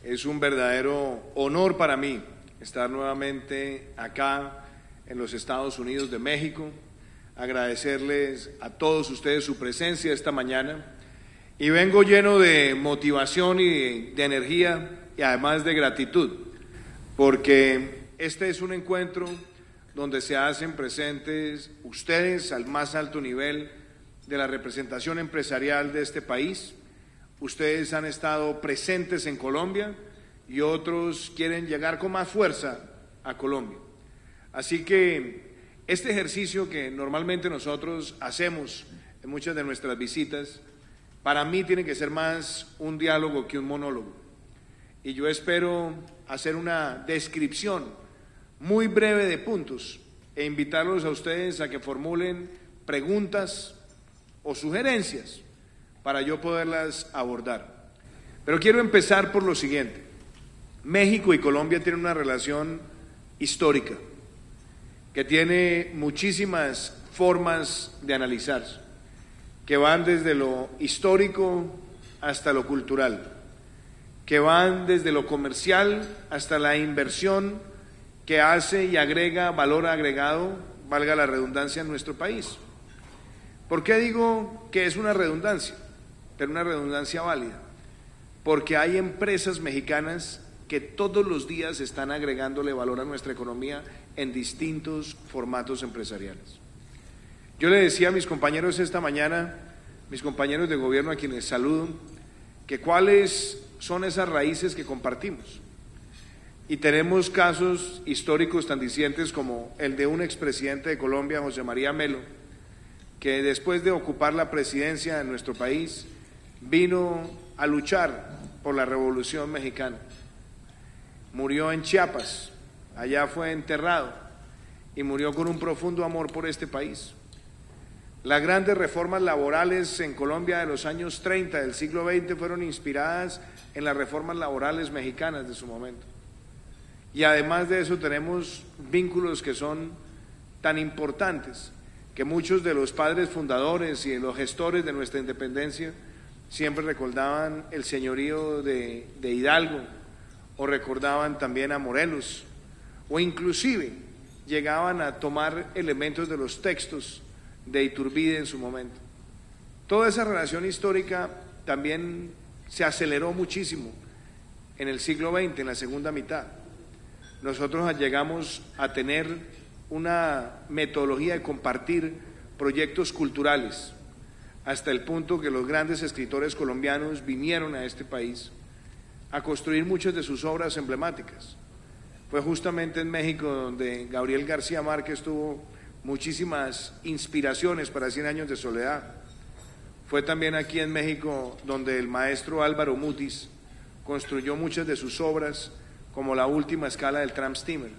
Es un verdadero honor para mí estar nuevamente acá en los Estados Unidos de México, agradecerles a todos ustedes su presencia esta mañana y vengo lleno de motivación y de energía y además de gratitud, porque este es un encuentro donde se hacen presentes ustedes al más alto nivel de la representación empresarial de este país. Ustedes han estado presentes en Colombia y otros quieren llegar con más fuerza a Colombia. Así que este ejercicio que normalmente nosotros hacemos en muchas de nuestras visitas, para mí tiene que ser más un diálogo que un monólogo. Y yo espero hacer una descripción muy breve de puntos e invitarlos a ustedes a que formulen preguntas o sugerencias para yo poderlas abordar. Pero quiero empezar por lo siguiente. México y Colombia tienen una relación histórica que tiene muchísimas formas de analizarse, que van desde lo histórico hasta lo cultural, que van desde lo comercial hasta la inversión que hace y agrega valor agregado, valga la redundancia, en nuestro país. ¿Por qué digo que es una redundancia? Pero una redundancia válida, porque hay empresas mexicanas que todos los días están agregándole valor a nuestra economía en distintos formatos empresariales. Yo le decía a mis compañeros esta mañana, mis compañeros de gobierno a quienes saludo, que cuáles son esas raíces que compartimos. Y tenemos casos históricos tan dicientes como el de un expresidente de Colombia, José María Melo, que después de ocupar la presidencia de nuestro país, vino a luchar por la Revolución Mexicana. Murió en Chiapas, allá fue enterrado y murió con un profundo amor por este país. Las grandes reformas laborales en Colombia de los años 30 del siglo XX fueron inspiradas en las reformas laborales mexicanas de su momento. Y además de eso tenemos vínculos que son tan importantes que muchos de los padres fundadores y de los gestores de nuestra independencia siempre recordaban el señorío de Hidalgo, o recordaban también a Morelos, o inclusive llegaban a tomar elementos de los textos de Iturbide en su momento. Toda esa relación histórica también se aceleró muchísimo en el siglo XX, en la segunda mitad. Nosotros llegamos a tener una metodología de compartir proyectos culturales, hasta el punto que los grandes escritores colombianos vinieron a este país a construir muchas de sus obras emblemáticas. Fue justamente en México donde Gabriel García Márquez tuvo muchísimas inspiraciones para 100 años de soledad. Fue también aquí en México donde el maestro Álvaro Mutis construyó muchas de sus obras, como La última escala del Tramp Steamer.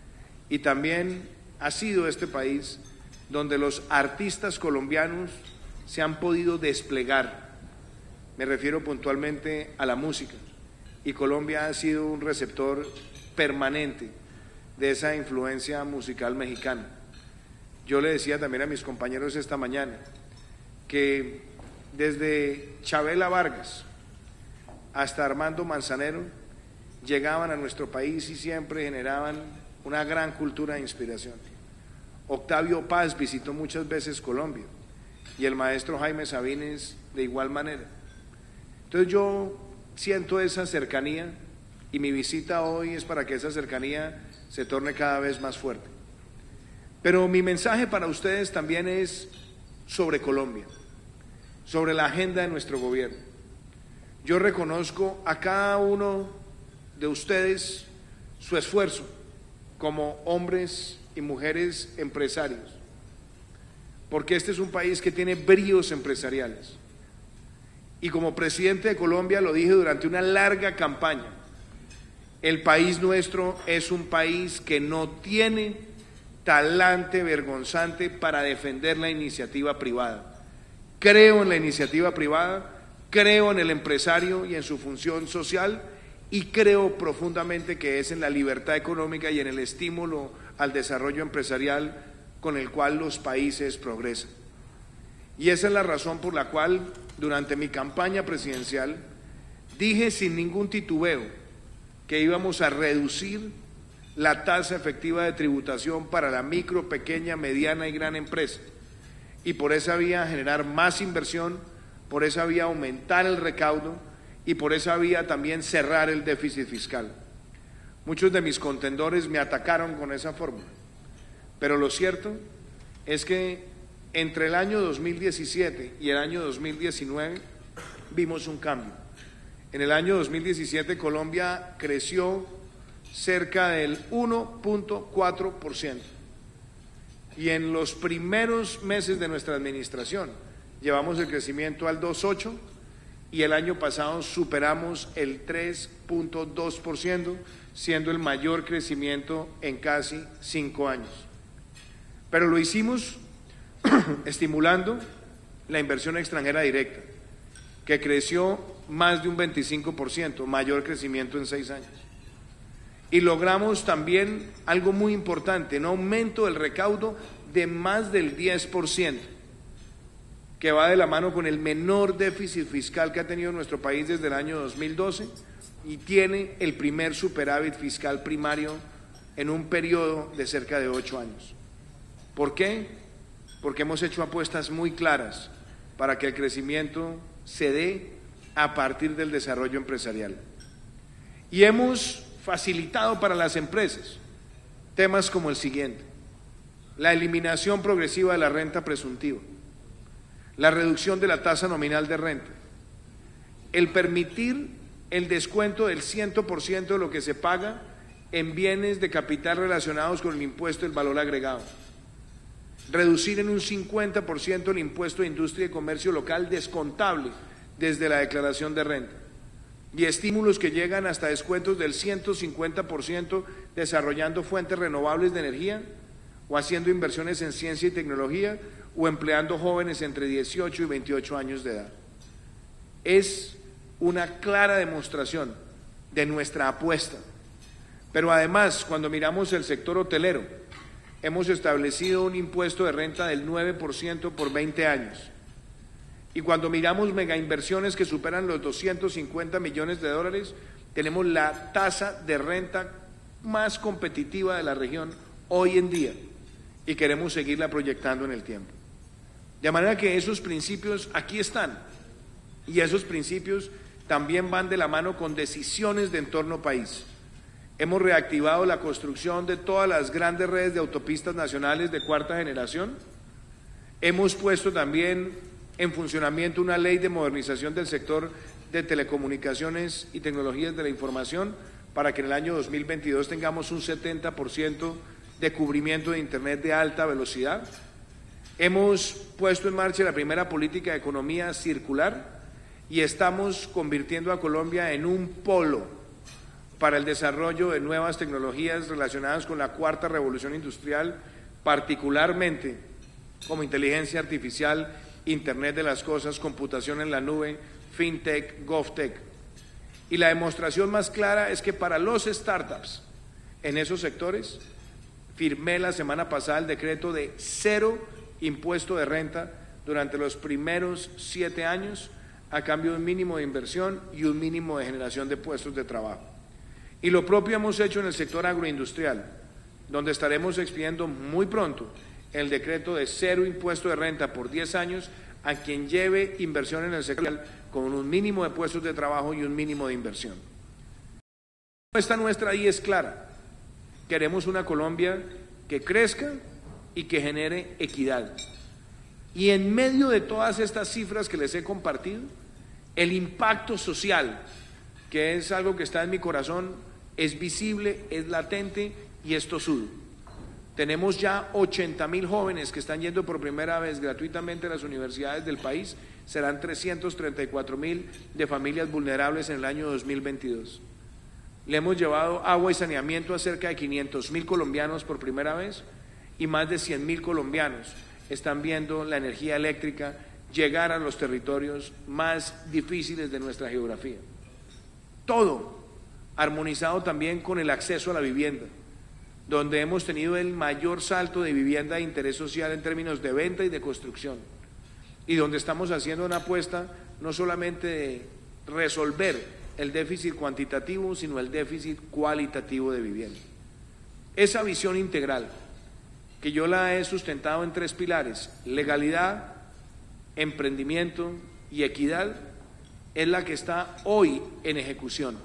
Y también ha sido este país donde los artistas colombianos se han podido desplegar. Me refiero puntualmente a la música. Y Colombia ha sido un receptor permanente de esa influencia musical mexicana. Yo le decía también a mis compañeros esta mañana que desde Chabela Vargas hasta Armando Manzanero llegaban a nuestro país y siempre generaban una gran cultura de inspiración. Octavio Paz visitó muchas veces Colombia y el maestro Jaime Sabines de igual manera. Entonces yo siento esa cercanía y mi visita hoy es para que esa cercanía se torne cada vez más fuerte. Pero mi mensaje para ustedes también es sobre Colombia, sobre la agenda de nuestro gobierno. Yo reconozco a cada uno de ustedes su esfuerzo como hombres y mujeres empresarios, porque este es un país que tiene bríos empresariales. Y como presidente de Colombia lo dije durante una larga campaña, el país nuestro es un país que no tiene talante vergonzante para defender la iniciativa privada. Creo en la iniciativa privada, creo en el empresario y en su función social, y creo profundamente que es en la libertad económica y en el estímulo al desarrollo empresarial con el cual los países progresan. Y esa es la razón por la cual durante mi campaña presidencial dije sin ningún titubeo que íbamos a reducir la tasa efectiva de tributación para la micro, pequeña, mediana y gran empresa, y por esa vía generar más inversión, por esa vía aumentar el recaudo y por esa vía también cerrar el déficit fiscal. Muchos de mis contendores me atacaron con esa fórmula, pero lo cierto es que entre el año 2017 y el año 2019 vimos un cambio. En el año 2017 Colombia creció cerca del 1.4%. Y en los primeros meses de nuestra administración llevamos el crecimiento al 2.8% y el año pasado superamos el 3.2%, siendo el mayor crecimiento en casi 5 años. Pero lo hicimos estimulando la inversión extranjera directa, que creció más de un 25%, mayor crecimiento en 6 años. Y logramos también algo muy importante, un aumento del recaudo de más del 10%, que va de la mano con el menor déficit fiscal que ha tenido nuestro país desde el año 2012 y tiene el primer superávit fiscal primario en un periodo de cerca de 8 años. ¿Por qué? Porque hemos hecho apuestas muy claras para que el crecimiento se dé a partir del desarrollo empresarial. Y hemos facilitado para las empresas temas como el siguiente: la eliminación progresiva de la renta presuntiva, la reducción de la tasa nominal de renta, el permitir el descuento del 100% de lo que se paga en bienes de capital relacionados con el impuesto del valor agregado, reducir en un 50% el impuesto de industria y comercio local descontable desde la declaración de renta, y estímulos que llegan hasta descuentos del 150% desarrollando fuentes renovables de energía o haciendo inversiones en ciencia y tecnología o empleando jóvenes entre 18 y 28 años de edad. Es una clara demostración de nuestra apuesta. Pero además, cuando miramos el sector hotelero, hemos establecido un impuesto de renta del 9% por 20 años. Y cuando miramos megainversiones que superan los 250 millones de dólares, tenemos la tasa de renta más competitiva de la región hoy en día y queremos seguirla proyectando en el tiempo. De manera que esos principios aquí están, y esos principios también van de la mano con decisiones de entorno país. Hemos reactivado la construcción de todas las grandes redes de autopistas nacionales de cuarta generación. Hemos puesto también en funcionamiento una ley de modernización del sector de telecomunicaciones y tecnologías de la información para que en el año 2022 tengamos un 70% de cubrimiento de Internet de alta velocidad. Hemos puesto en marcha la primera política de economía circular y estamos convirtiendo a Colombia en un polo para el desarrollo de nuevas tecnologías relacionadas con la cuarta revolución industrial, particularmente como inteligencia artificial, Internet de las cosas, computación en la nube, FinTech, GovTech. Y la demostración más clara es que para los startups en esos sectores, firmé la semana pasada el decreto de 0 impuesto de renta durante los primeros 7 años a cambio de un mínimo de inversión y un mínimo de generación de puestos de trabajo. Y lo propio hemos hecho en el sector agroindustrial, donde estaremos expidiendo muy pronto el decreto de 0 impuesto de renta por 10 años a quien lleve inversión en el sector con un mínimo de puestos de trabajo y un mínimo de inversión. La apuesta nuestra ahí es clara. Queremos una Colombia que crezca y que genere equidad. Y en medio de todas estas cifras que les he compartido, el impacto social, que es algo que está en mi corazón, es visible, es latente y es tosudo. Tenemos ya 80.000 jóvenes que están yendo por primera vez gratuitamente a las universidades del país, serán 334.000 de familias vulnerables en el año 2022. Le hemos llevado agua y saneamiento a cerca de 500.000 colombianos por primera vez y más de 100.000 colombianos están viendo la energía eléctrica llegar a los territorios más difíciles de nuestra geografía. Todo armonizado también con el acceso a la vivienda, donde hemos tenido el mayor salto de vivienda de interés social en términos de venta y de construcción, y donde estamos haciendo una apuesta no solamente de resolver el déficit cuantitativo, sino el déficit cualitativo de vivienda. Esa visión integral, que yo la he sustentado en 3 pilares: legalidad, emprendimiento y equidad, es la que está hoy en ejecución.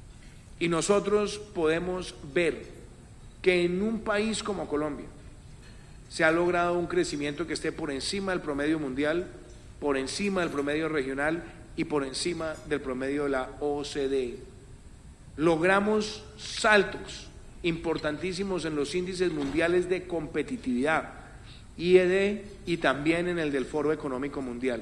Y nosotros podemos ver que en un país como Colombia se ha logrado un crecimiento que esté por encima del promedio mundial, por encima del promedio regional y por encima del promedio de la OCDE. Logramos saltos importantísimos en los índices mundiales de competitividad, IED, y también en el del Foro Económico Mundial.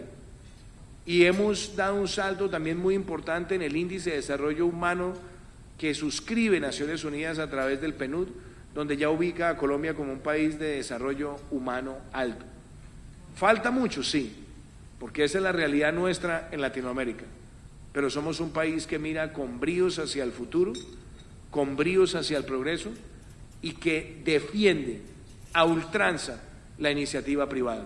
Y hemos dado un salto también muy importante en el índice de desarrollo humano que suscribe Naciones Unidas a través del PNUD, donde ya ubica a Colombia como un país de desarrollo humano alto. Falta mucho, sí, porque esa es la realidad nuestra en Latinoamérica, pero somos un país que mira con bríos hacia el futuro, con bríos hacia el progreso y que defiende a ultranza la iniciativa privada.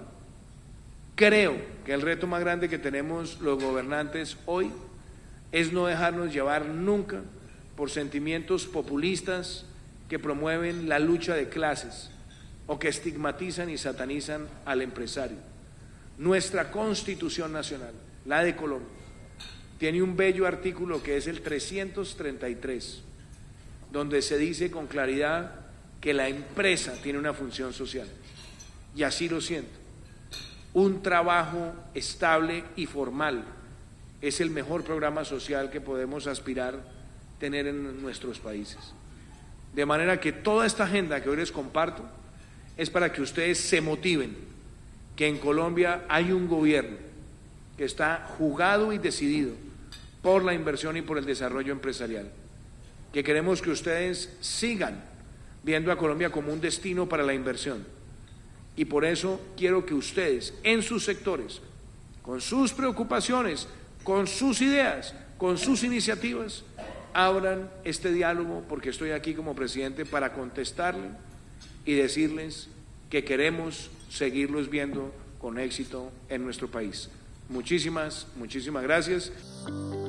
Creo que el reto más grande que tenemos los gobernantes hoy es no dejarnos llevar nunca por sentimientos populistas que promueven la lucha de clases o que estigmatizan y satanizan al empresario. Nuestra Constitución Nacional, la de Colombia, tiene un bello artículo que es el 333, donde se dice con claridad que la empresa tiene una función social, y así lo siento. Un trabajo estable y formal es el mejor programa social que podemos aspirar a tener en nuestros países. De manera que toda esta agenda que hoy les comparto es para que ustedes se motiven, que en Colombia hay un gobierno que está jugado y decidido por la inversión y por el desarrollo empresarial, que queremos que ustedes sigan viendo a Colombia como un destino para la inversión. Y por eso quiero que ustedes, en sus sectores, con sus preocupaciones, con sus ideas, con sus iniciativas, abran este diálogo, porque estoy aquí como presidente para contestarle y decirles que queremos seguirlos viendo con éxito en nuestro país. Muchísimas gracias.